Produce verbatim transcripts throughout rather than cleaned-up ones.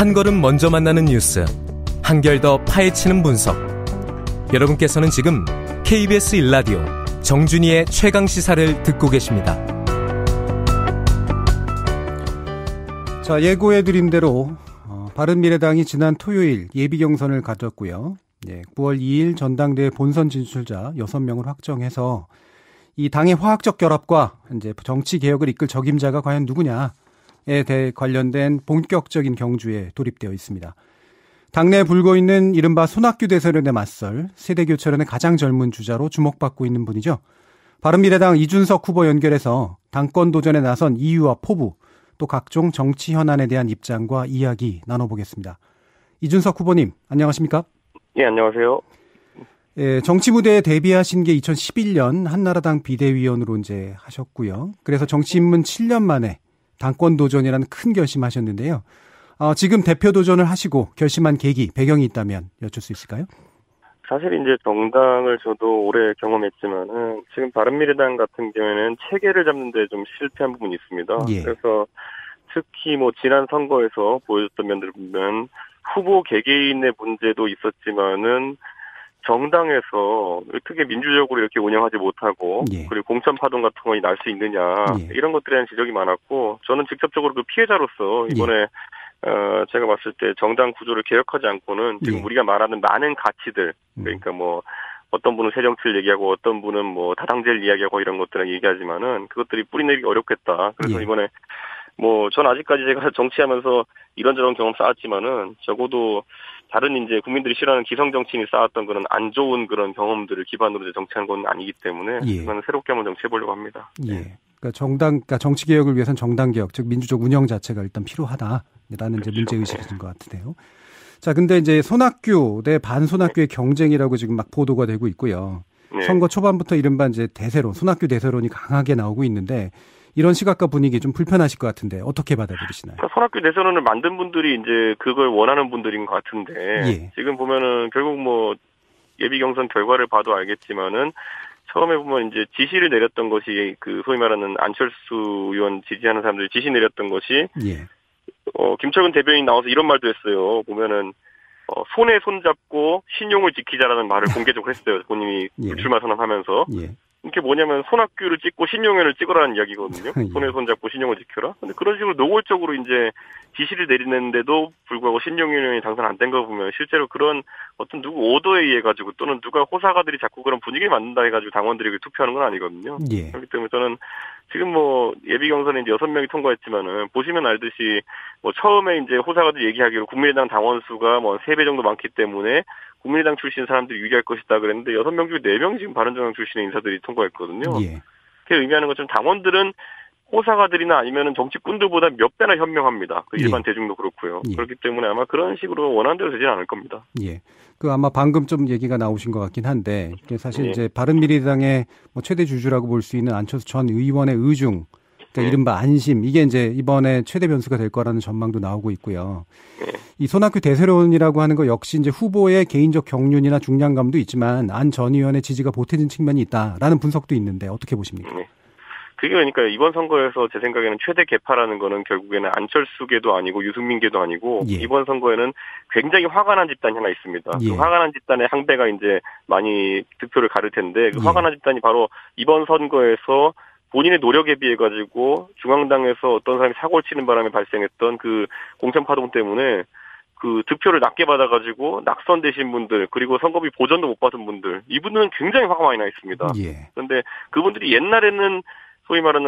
한 걸음 먼저 만나는 뉴스, 한결 더 파헤치는 분석. 여러분께서는 지금 케이비에스 일 라디오 정준희의 최강시사를 듣고 계십니다. 자, 예고해드린 대로 어, 바른미래당이 지난 토요일 예비경선을 가졌고요. 예, 구월 이일 전당대회 본선 진출자 여섯 명을 확정해서 이 당의 화학적 결합과 이제 정치 개혁을 이끌 적임자가 과연 누구냐에 대해 관련된 본격적인 경주에 돌입되어 있습니다. 당내에 불고 있는 이른바 손학규 대세론에 맞설 세대교체론의 가장 젊은 주자로 주목받고 있는 분이죠. 바른미래당 이준석 후보 연결해서 당권 도전에 나선 이유와 포부, 또 각종 정치 현안에 대한 입장과 이야기 나눠보겠습니다. 이준석 후보님, 안녕하십니까? 예, 안녕하세요. 예, 정치 무대에 데뷔하신 게 이천십일년 한나라당 비대위원으로 이제 하셨고요. 그래서 정치 입문 칠 년 만에 당권 도전이라는 큰 결심하셨는데요. 어, 지금 대표 도전을 하시고 결심한 계기, 배경이 있다면 여쭐 수 있을까요? 사실 이제 정당을 저도 오래 경험했지만은 지금 바른미래당 같은 경우에는 체계를 잡는 데 좀 실패한 부분이 있습니다. 예. 그래서 특히 뭐 지난 선거에서 보여줬던 면들을 보면 후보 개개인의 문제도 있었지만은 정당에서 어떻게 민주적으로 이렇게 운영하지 못하고 예. 그리고 공천 파동 같은 거 날 수 있느냐 예. 이런 것들에 대한 지적이 많았고 저는 직접적으로 그 피해자로서 이번에 예. 어 제가 봤을 때 정당 구조를 개혁하지 않고는 지금 예. 우리가 말하는 많은 가치들 그러니까 뭐 어떤 분은 새정치를 얘기하고 어떤 분은 뭐 다당제를 이야기하고 이런 것들을 얘기하지만은 그것들이 뿌리내리기 어렵겠다. 그래서 예. 이번에 뭐 전 아직까지 제가 정치하면서 이런저런 경험 쌓았지만은 적어도 다른 이제 국민들이 싫어하는 기성 정치인이 쌓았던 그런 안 좋은 그런 경험들을 기반으로 이제 정치하는 건 아니기 때문에 예. 이거는 새롭게 한번 정치해보려고 합니다. 예. 그러니까 정당, 그러니까 정치 개혁을 위해서는 정당 개혁, 즉 민주적 운영 자체가 일단 필요하다라는 그렇죠. 이제 문제 의식이신 것 같은데요. 자, 근데 이제 손학규 대 반손학규의 네. 경쟁이라고 지금 막 보도가 되고 있고요. 네. 선거 초반부터 이른바 이제 대세론, 손학규 대세론이 강하게 나오고 있는데. 이런 시각과 분위기 좀 불편하실 것 같은데 어떻게 받아들이시나요? 그러니까 손학규 대선론을 만든 분들이 이제 그걸 원하는 분들인 것 같은데 예. 지금 보면은 결국 뭐 예비 경선 결과를 봐도 알겠지만은 처음에 보면 이제 지시를 내렸던 것이 그 소위 말하는 안철수 의원 지지하는 사람들이 지시 내렸던 것이 예. 어 김철근 대변인 나와서 이런 말도 했어요. 보면은 어, 손에 손 잡고 신용을 지키자라는 말을 공개적으로 했어요. 본인이 예. 불출마 선언하면서. 예. 이게 뭐냐면 손학규를 찍고 신용회를 찍으라는 이야기거든요. 예. 손에 손 잡고 신용을 지켜라. 근데 그런 식으로 노골적으로 이제 지시를 내리는데도 불구하고 신용위원회이 당선 안 된 거 보면 실제로 그런 어떤 누구 오더에 의해 가지고 또는 누가 호사가들이 자꾸 그런 분위기를 만든다 해가지고 당원들에게 투표하는 건 아니거든요. 예. 그렇기 때문에 저는 지금 뭐 예비 경선에 이제 여섯 명이 통과했지만은 보시면 알듯이 뭐 처음에 이제 호사가들 얘기하기로 국민의당 당원 수가 뭐 세 배 정도 많기 때문에 국민의당 출신 사람들이 유리할 것이다 그랬는데 여섯 명 중에 네 명 지금 바른정당 출신의 인사들이 통과했거든요. 예. 그게 의미하는 것처럼 당원들은 호사가들이나 아니면은 정치꾼들보다 몇 배나 현명합니다. 그 일반 예. 대중도 그렇고요. 예. 그렇기 때문에 아마 그런 식으로 원하는 대로 되지는 않을 겁니다. 예. 그 아마 방금 좀 얘기가 나오신 것 같긴 한데 사실 예. 이제 바른미래당의 뭐 최대 주주라고 볼 수 있는 안철수 전 의원의 의중, 그러니까 예. 이른바 안심, 이게 이제 이번에 최대 변수가 될 거라는 전망도 나오고 있고요. 예. 이 손학규 대세론이라고 하는 거 역시 이제 후보의 개인적 경륜이나 중량감도 있지만 안 전 의원의 지지가 보태진 측면이 있다라는 분석도 있는데 어떻게 보십니까? 예. 그게 그러니까 이번 선거에서 제 생각에는 최대 개파라는 거는 결국에는 안철수계도 아니고 유승민계도 아니고 예. 이번 선거에는 굉장히 화가 난 집단이 하나 있습니다. 예. 그 화가 난 집단의 항배가 이제 많이 득표를 가를 텐데 그 예. 화가 난 집단이 바로 이번 선거에서 본인의 노력에 비해 가지고 중앙당에서 어떤 사람이 사고를 치는 바람에 발생했던 그 공천 파동 때문에 그 득표를 낮게 받아가지고 낙선되신 분들 그리고 선거비 보전도 못 받은 분들 이분들은 굉장히 화가 많이 나 있습니다. 예. 그런데 그분들이 옛날에는 소위 말하는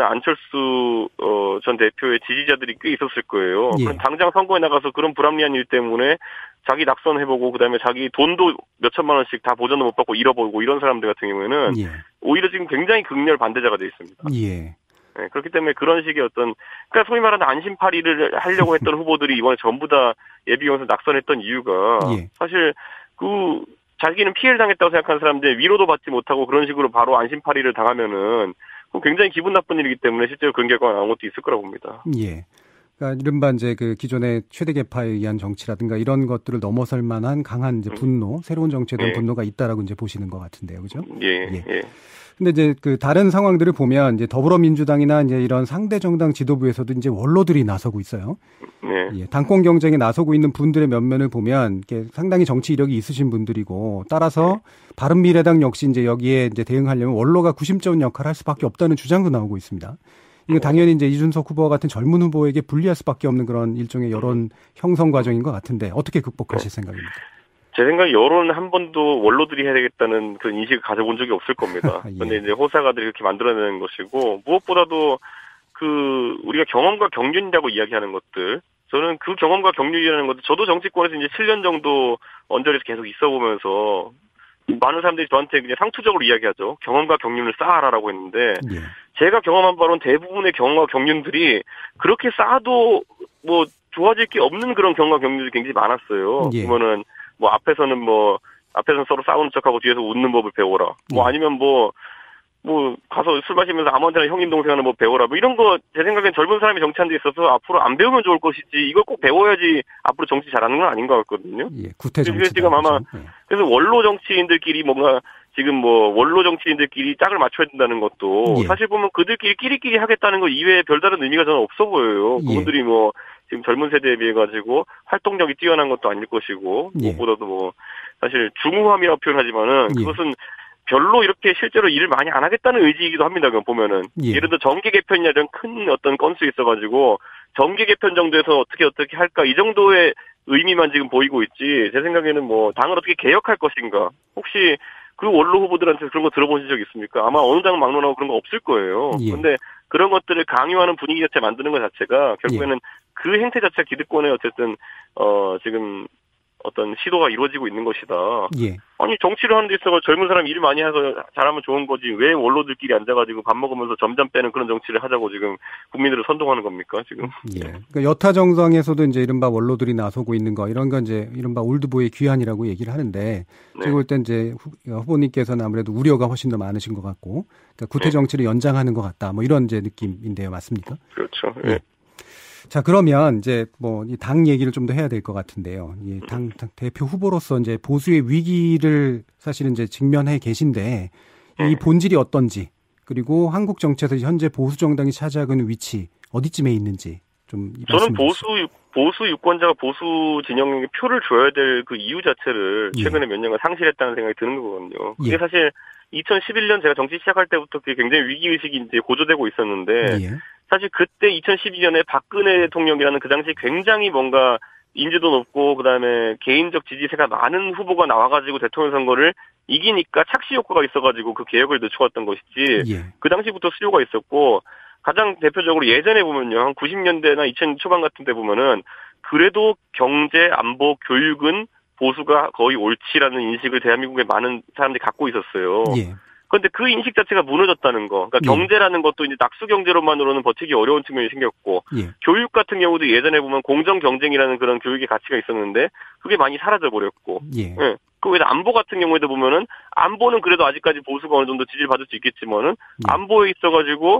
안철수 어, 전 대표의 지지자들이 꽤 있었을 거예요. 예. 그럼 당장 선거에 나가서 그런 불합리한 일 때문에 자기 낙선해보고 그다음에 자기 돈도 몇 천만 원씩 다 보전도 못 받고 잃어버리고 이런 사람들 같은 경우에는 예. 오히려 지금 굉장히 극렬 반대자가 돼 있습니다. 예. 네, 그렇기 때문에 그런 식의 어떤 그러니까 소위 말하는 안심파리를 하려고 했던 후보들이 이번에 전부 다 예비경선 낙선했던 이유가 예. 사실 그 자기는 피해를 당했다고 생각하는 사람들 위로도 받지 못하고 그런 식으로 바로 안심파리를 당하면은 굉장히 기분 나쁜 일이기 때문에 실제로 그런 결과가 나온 것도 있을 거라고 봅니다. 예. 그러니까 이른바 이제 그 기존의 최대 개파에 의한 정치라든가 이런 것들을 넘어설 만한 강한 이제 분노, 음. 새로운 정치에 대한 예. 분노가 있다라고 이제 보시는 것 같은데요, 그죠? 예. 예. 예. 근데 이제 그 다른 상황들을 보면 이제 더불어민주당이나 이제 이런 상대 정당 지도부에서도 이제 원로들이 나서고 있어요. 네. 예, 당권 경쟁에 나서고 있는 분들의 면면을 보면 이게 상당히 정치 이력이 있으신 분들이고 따라서 네. 바른미래당 역시 이제 여기에 이제 대응하려면 원로가 구심점 역할을 할 수밖에 없다는 주장도 나오고 있습니다. 이거 당연히 이제 이준석 후보와 같은 젊은 후보에게 불리할 수밖에 없는 그런 일종의 여론 형성 과정인 것 같은데 어떻게 극복하실 네. 생각입니까? 제 생각에 여론 한 번도 원로들이 해야 되겠다는 그런 인식을 가져본 적이 없을 겁니다. 그런데 예. 이제 호사가들이 이렇게 만들어내는 것이고 무엇보다도 그 우리가 경험과 경륜이라고 이야기하는 것들 저는 그 경험과 경륜이라는 것도 저도 정치권에서 이제 칠 년 정도 언저리에서 계속 있어보면서 많은 사람들이 저한테 그냥 상투적으로 이야기하죠. 경험과 경륜을 쌓아라라고 했는데 예. 제가 경험한 바로는 대부분의 경험과 경륜들이 그렇게 쌓아도 뭐 좋아질 게 없는 그런 경험과 경륜들이 굉장히 많았어요. 예. 그러면은 뭐 앞에서는 뭐 앞에서는 서로 싸우는 척하고 뒤에서 웃는 법을 배워라. 뭐 아니면 뭐 뭐 가서 술 마시면서 아무한테나 형님 동생하는 법 배워라. 뭐 이런 거 제 생각엔 젊은 사람이 정치하는 데 있어서 앞으로 안 배우면 좋을 것이지 이걸 꼭 배워야지 앞으로 정치 잘하는 건 아닌 것 같거든요. 예, 구태 정치. 지금 아마 예. 그래서 원로 정치인들끼리 뭔가 지금 뭐 원로 정치인들끼리 짝을 맞춰야 된다는 것도 예. 사실 보면 그들끼리 끼리끼리 하겠다는 거 이외에 별다른 의미가 저는 없어 보여요. 예. 그분들이 뭐 지금 젊은 세대에 비해 가지고 활동력이 뛰어난 것도 아닐 것이고 예. 무엇보다도 뭐 사실 중후함이라고 표현하지만은 예. 그것은 별로 이렇게 실제로 일을 많이 안 하겠다는 의지이기도 합니다. 그럼 보면은 예. 예를 들어 정계 개편이나 이런 큰 어떤 건수 있어가지고 정계 개편 정도에서 어떻게 어떻게 할까 이 정도의 의미만 지금 보이고 있지. 제 생각에는 뭐 당을 어떻게 개혁할 것인가. 혹시 그 원로 후보들한테 그런 거 들어보신 적 있습니까? 아마 어느 당 막론하고 그런 거 없을 거예요. 그런데 예. 그런 것들을 강요하는 분위기 자체 만드는 것 자체가 결국에는 예. 그 행태 자체가 기득권에 어쨌든 어 지금 어떤 시도가 이루어지고 있는 것이다. 예. 아니 정치를 하는 데 있어서 젊은 사람이 일 많이 해서 잘하면 좋은 거지 왜 원로들끼리 앉아가지고 밥 먹으면서 점점 빼는 그런 정치를 하자고 지금 국민들을 선동하는 겁니까 지금? 예. 그러니까 여타 정당에서도 이제 이른바 원로들이 나서고 있는 거 이런 건 이제 이른바 올드보이의 귀환이라고 얘기를 하는데 네. 제가 볼 땐 이제 후보님께서는 아무래도 우려가 훨씬 더 많으신 것 같고 그러니까 구태 정치를 네. 연장하는 것 같다. 뭐 이런 이제 느낌인데요, 맞습니까? 그렇죠. 예. 예. 자, 그러면 이제 뭐 이 당 얘기를 좀 더 해야 될 것 같은데요. 이 당, 당 대표 후보로서 이제 보수의 위기를 사실은 이제 직면해 계신데 이 본질이 어떤지 그리고 한국 정치에서 현재 보수 정당이 차지하고 위치 어디쯤에 있는지 좀 저는 보수 보수 유권자가 보수 진영에게 표를 줘야 될 그 이유 자체를 최근에 예. 몇 년간 상실했다는 생각이 드는 거거든요. 그게 예. 사실 이천십일 년 제가 정치 시작할 때부터 그게 굉장히 위기의식이 이제 고조되고 있었는데 예. 사실 그때 이천십이 년에 박근혜 대통령이라는 그 당시 굉장히 뭔가 인지도 높고 그다음에 개인적 지지세가 많은 후보가 나와가지고 대통령 선거를 이기니까 착시 효과가 있어가지고 그 개혁을 늦춰왔던 것이지 예. 그 당시부터 수요가 있었고 가장 대표적으로 예전에 보면요 한 구십 년대나 이천 년 초반 같은 때 보면은 그래도 경제, 안보, 교육은 보수가 거의 옳지라는 인식을 대한민국의 많은 사람들이 갖고 있었어요. 예. 그런데 그 인식 자체가 무너졌다는 거. 그러니까 예. 경제라는 것도 이제 낙수 경제로만으로는 버티기 어려운 측면이 생겼고, 예. 교육 같은 경우도 예전에 보면 공정 경쟁이라는 그런 교육의 가치가 있었는데 그게 많이 사라져 버렸고, 예. 예. 그 외에 안보 같은 경우에도 보면은 안보는 그래도 아직까지 보수가 어느 정도 지지를 받을 수 있겠지만은 예. 안보에 있어가지고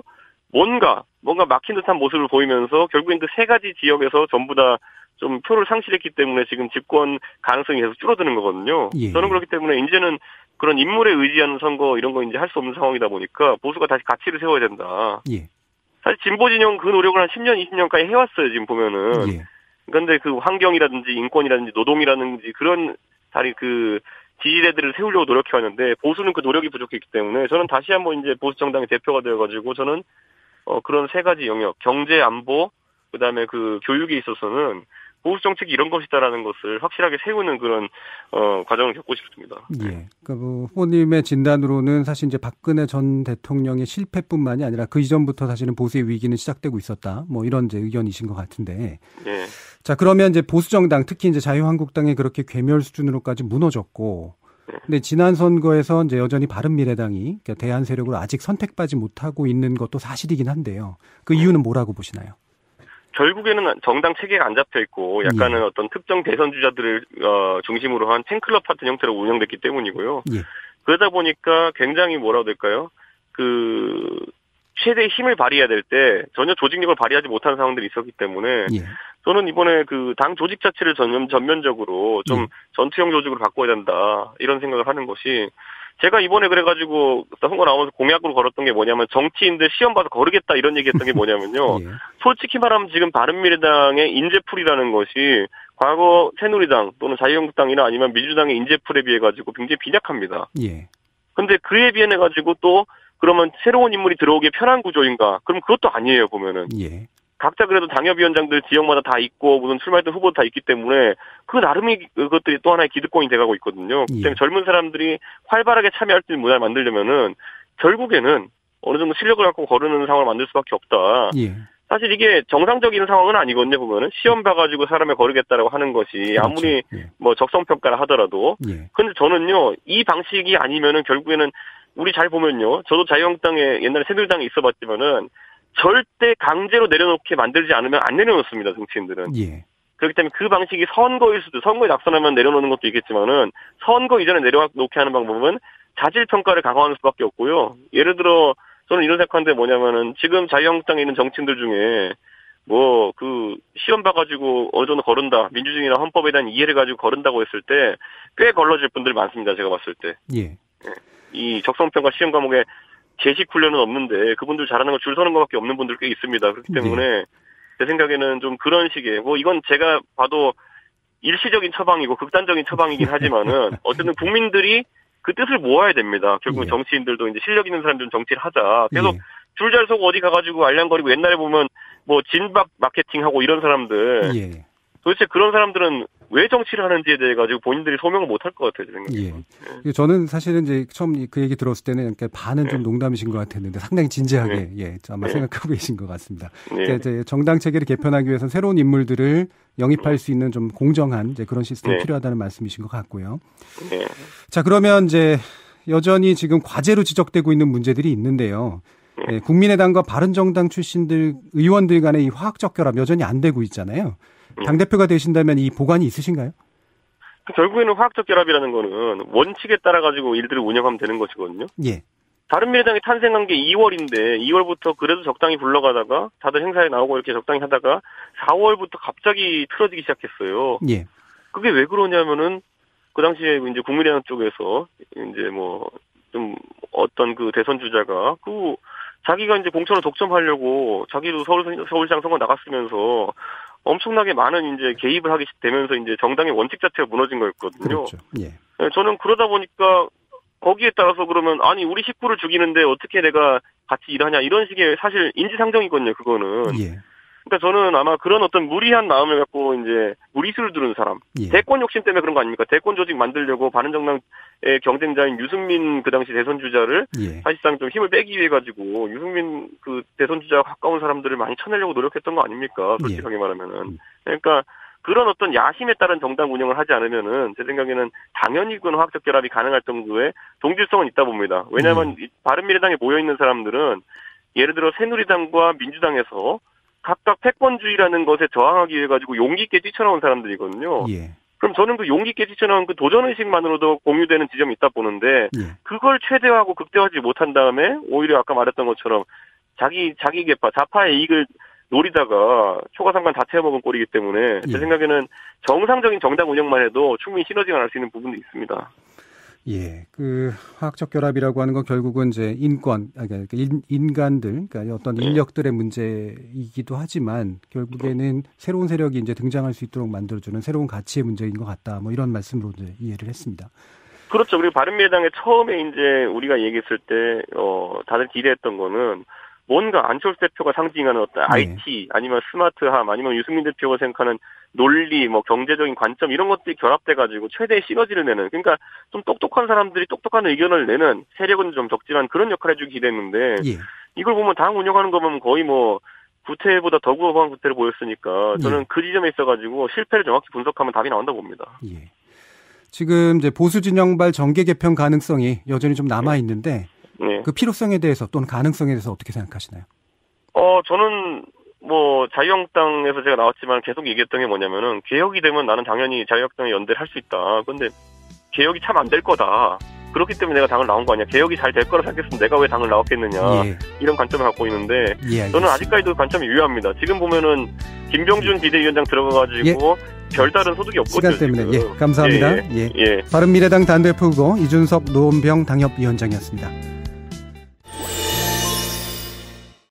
뭔가 뭔가 막힌 듯한 모습을 보이면서 결국엔 그 세 가지 지역에서 전부 다 좀 표를 상실했기 때문에 지금 집권 가능성이 계속 줄어드는 거거든요. 예. 저는 그렇기 때문에 이제는 그런 인물에 의지하는 선거 이런 거 이제 할 수 없는 상황이다 보니까 보수가 다시 가치를 세워야 된다. 예. 사실 진보 진영 그 노력을 한 십 년, 이십 년까지 해왔어요. 지금 보면은. 예. 그런데 그 환경이라든지 인권이라든지 노동이라든지 그런 다리 그 지지대들을 세우려고 노력해왔는데 보수는 그 노력이 부족했기 때문에 저는 다시 한번 이제 보수 정당의 대표가 되어가지고 저는 어 그런 세 가지 영역 경제, 안보, 그다음에 그 교육에 있어서는 보수 정책이 이런 것이다라는 것을 확실하게 세우는 그런 어 과정을 겪고 싶습니다. 예. 그러니까 뭐 후보님의 진단으로는 사실 이제 박근혜 전 대통령의 실패뿐만이 아니라 그 이전부터 사실은 보수의 위기는 시작되고 있었다. 뭐 이런 이제 의견이신 것 같은데. 예. 자, 그러면 이제 보수 정당 특히 이제 자유한국당이 그렇게 괴멸 수준으로까지 무너졌고 근데 지난 선거에서 이제 여전히 바른미래당이 그러니까 대안 세력으로 아직 선택받지 못하고 있는 것도 사실이긴 한데요. 그 이유는 뭐라고 보시나요? 결국에는 정당 체계가 안 잡혀 있고 약간은 예. 어떤 특정 대선 주자들을 어, 중심으로 한 팬클럽 같은 형태로 운영됐기 때문이고요. 예. 그러다 보니까 굉장히 뭐라고 될까요? 그 최대의 힘을 발휘해야 될 때 전혀 조직력을 발휘하지 못하는 상황들이 있었기 때문에 예. 저는 이번에 그 당 조직 자체를 전면 전면적으로 좀 예. 전투형 조직으로 바꿔야 된다 이런 생각을 하는 것이 제가 이번에 그래가지고 선거 나오면서 공약으로 걸었던 게 뭐냐면 정치인들 시험 봐서 거르겠다 이런 얘기했던 게 뭐냐면요. 예. 솔직히 말하면 지금 바른미래당의 인재풀이라는 것이 과거 새누리당 또는 자유한국당이나 아니면 민주당의 인재풀에 비해 가지고 굉장히 빈약합니다. 예. 근데 그에 비해 가지고 또 그러면 새로운 인물이 들어오기 편한 구조인가? 그럼 그것도 아니에요 보면은. 예. 각자 그래도 당협위원장들 지역마다 다 있고 무슨 출마했던 후보도 다 있기 때문에 그 나름의 그것들이 또 하나의 기득권이 돼가고 있거든요. 그 때문에 예. 젊은 사람들이 활발하게 참여할 수 있는 문화를 만들려면은 결국에는 어느 정도 실력을 갖고 거르는 상황을 만들 수밖에 없다. 예. 사실 이게 정상적인 상황은 아니거든요, 보면은. 시험 봐가지고 사람을 거르겠다라고 하는 것이 그렇죠. 아무리 예. 뭐 적성평가를 하더라도. 예. 근데 저는요, 이 방식이 아니면은 결국에는 우리 잘 보면요. 저도 자유한국당에 옛날에 새누리당에 있어 봤지만은 절대 강제로 내려놓게 만들지 않으면 안 내려놓습니다, 정치인들은. 예. 그렇기 때문에 그 방식이 선거일 수도, 선거에 낙선하면 내려놓는 것도 있겠지만은 선거 이전에 내려놓게 하는 방법은 자질평가를 강화하는 수밖에 없고요. 예를 들어, 저는 이런 생각하는데 뭐냐면은 지금 자유한국당에 있는 정치인들 중에 뭐 그 시험 봐가지고 어느 정도 거른다, 민주주의나 헌법에 대한 이해를 가지고 거른다고 했을 때 꽤 걸러질 분들이 많습니다, 제가 봤을 때. 예. 이 적성평가 시험 과목에 제식 훈련은 없는데 그분들 잘하는 거 줄 서는 것밖에 없는 분들 꽤 있습니다. 그렇기 때문에 네. 제 생각에는 좀 그런 식의 뭐 이건 제가 봐도 일시적인 처방이고 극단적인 처방이긴 하지만은 어쨌든 국민들이 그 뜻을 모아야 됩니다. 결국 예. 정치인들도 이제 실력 있는 사람들은 정치를 하자. 계속 예. 줄 잘 서고 어디 가가지고 알량거리고 옛날에 보면 뭐 진박 마케팅하고 이런 사람들 예. 도대체 그런 사람들은 왜 정치를 하는지에 대해 가지고 본인들이 소명을 못 할 것 같아요, 제 생각에. 예. 저는 사실은 이제 처음 그 얘기 들었을 때는 그러니까 반은 예. 좀 농담이신 것 같았는데 상당히 진지하게 예, 예 아마 예. 생각하고 계신 것 같습니다. 예. 그러니까 이제 정당 체계를 개편하기 위해서는 새로운 인물들을 영입할 수 있는 좀 공정한 이제 그런 시스템이 예. 필요하다는 말씀이신 것 같고요. 예. 자, 그러면 이제 여전히 지금 과제로 지적되고 있는 문제들이 있는데요. 예. 예, 국민의당과 바른정당 출신들 의원들 간의 이 화학적 결합 여전히 안 되고 있잖아요. 당대표가 되신다면 이 보관이 있으신가요? 결국에는 화학적 결합이라는 거는 원칙에 따라 가지고 일들을 운영하면 되는 것이거든요. 예. 바른미래당이 탄생한 게 이월인데 이월부터 그래도 적당히 굴러가다가 다들 행사에 나오고 이렇게 적당히 하다가 사월부터 갑자기 틀어지기 시작했어요. 예. 그게 왜 그러냐면은 그 당시에 이제 국민의당 쪽에서 이제 뭐 좀 어떤 그 대선 주자가 그 자기가 이제 공천을 독점하려고 자기도 서울 서울시장 선거 나갔으면서 엄청나게 많은 이제 개입을 하게 되면서 이제 정당의 원칙 자체가 무너진 거였거든요. 그렇죠. 예. 저는 그러다 보니까 거기에 따라서 그러면 아니 우리 식구를 죽이는데 어떻게 내가 같이 일하냐 이런 식의 사실 인지상정이거든요. 그거는. 예. 그러니까 저는 아마 그런 어떤 무리한 마음을 갖고 이제 무리수를 두른 사람, 예. 대권 욕심 때문에 그런 거 아닙니까? 대권 조직 만들려고 바른정당의 경쟁자인 유승민 그 당시 대선 주자를 예. 사실상 좀 힘을 빼기 위해 가지고 유승민 그 대선 주자와 가까운 사람들을 많이 쳐내려고 노력했던 거 아닙니까? 솔직하게 예. 말하면은. 그러니까 그런 어떤 야심에 따른 정당 운영을 하지 않으면은 제 생각에는 당연히 그건 화학적 결합이 가능할 정도의 동질성은 있다 봅니다. 왜냐하면 예. 바른미래당에 모여 있는 사람들은 예를 들어 새누리당과 민주당에서 각각 패권주의라는 것에 저항하기 위해 가지고 용기 있게 뛰쳐나온 사람들이거든요. 예. 그럼 저는 그 용기 있게 뛰쳐나온 그 도전의식만으로도 공유되는 지점이 있다 보는데 예. 그걸 최대화하고 극대화하지 못한 다음에 오히려 아까 말했던 것처럼 자기 자기 개파 좌파의 이익을 노리다가 초과상관 다 태워먹은 꼴이기 때문에 예. 제 생각에는 정상적인 정당 운영만 해도 충분히 시너지가 날 수 있는 부분도 있습니다. 예, 그 화학적 결합이라고 하는 건 결국은 이제 인권, 그러니까 인, 인간들, 그러니까 어떤 인력들의 문제이기도 하지만 결국에는 새로운 세력이 이제 등장할 수 있도록 만들어주는 새로운 가치의 문제인 것 같다. 뭐 이런 말씀으로 이제 이해를 했습니다. 그렇죠. 그리고 바른미래당에 처음에 이제 우리가 얘기했을 때, 어, 다들 기대했던 거는 뭔가 안철수 대표가 상징하는 어떤 네. 아이티 아니면 스마트함 아니면 유승민 대표가 생각하는 논리 뭐 경제적인 관점 이런 것들이 결합돼가지고 최대의 시너지를 내는 그러니까 좀 똑똑한 사람들이 똑똑한 의견을 내는 세력은 좀 적지만 그런 역할을 해주기 기대했는데 예. 이걸 보면 당 운영하는 거 보면 거의 뭐 구태보다 더 구호한 구태를 보였으니까 저는 예. 그 지점에 있어가지고 실패를 정확히 분석하면 답이 나온다 봅니다. 예. 지금 이제 보수 진영발 정계 개편 가능성이 여전히 좀 남아 있는데. 네. 그 필요성에 대해서 또는 가능성에 대해서 어떻게 생각하시나요? 어, 저는 뭐 자유한국당에서 제가 나왔지만 계속 얘기했던 게 뭐냐면은 개혁이 되면 나는 당연히 자유한국당에 연대를 할 수 있다. 그런데 개혁이 참 안 될 거다. 그렇기 때문에 내가 당을 나온 거 아니야. 개혁이 잘 될 거라 생각했으면 내가 왜 당을 나왔겠느냐. 예. 이런 관점을 갖고 있는데 예, 저는 아직까지도 관점이 유효합니다. 지금 보면은 김병준 비대위원장 들어가가지고 예. 별다른 소득이 없거든요. 시간 때문에. 지금. 예, 감사합니다. 예, 예. 예. 바른미래당 당대표 후보 이준석 노원병 당협위원장이었습니다.